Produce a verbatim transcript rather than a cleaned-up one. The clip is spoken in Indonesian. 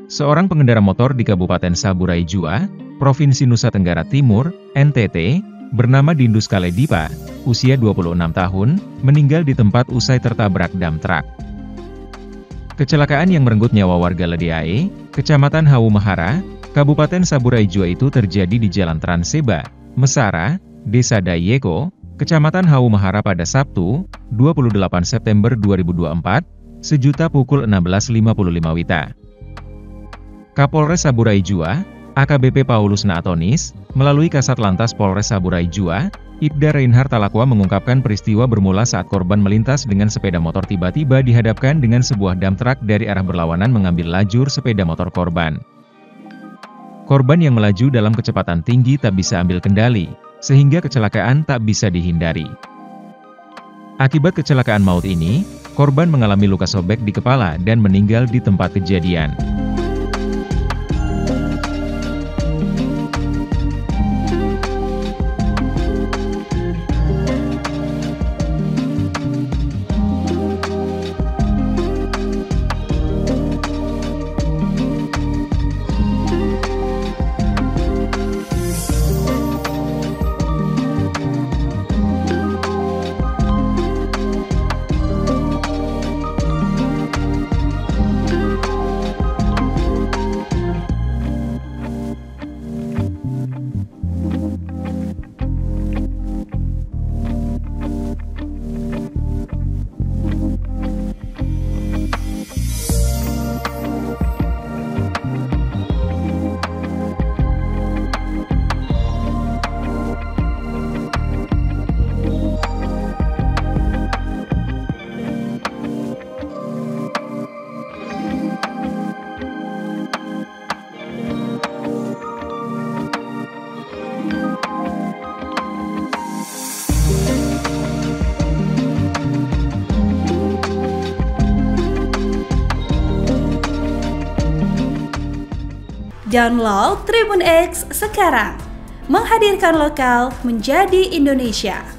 Seorang pengendara motor di Kabupaten Saburai Jua, Provinsi Nusa Tenggara Timur, N T T, bernama Dindus Kaledipa, usia dua puluh enam tahun, meninggal di tempat usai tertabrak dam truk. Kecelakaan yang merenggut nyawa warga Ledeae, Kecamatan Hawumahara, Kabupaten Saburai Jua itu terjadi di Jalan Transeba, Mesara, Desa Dayeko, Kecamatan Hawumahara pada Sabtu, dua puluh delapan September dua ribu dua puluh empat, sejuta pukul enam belas lima puluh lima Wita. Kapolres Saburai Jua, A K B P Paulus Naatonis, melalui Kasat Lantas Polres Saburai Jua, Ibda Reinhard Talakwa mengungkapkan peristiwa bermula saat korban melintas dengan sepeda motor tiba-tiba dihadapkan dengan sebuah dam truk dari arah berlawanan mengambil lajur sepeda motor korban. Korban yang melaju dalam kecepatan tinggi tak bisa ambil kendali, sehingga kecelakaan tak bisa dihindari. Akibat kecelakaan maut ini, korban mengalami luka sobek di kepala dan meninggal di tempat kejadian. Download Tribun X sekarang, menghadirkan lokal menjadi Indonesia.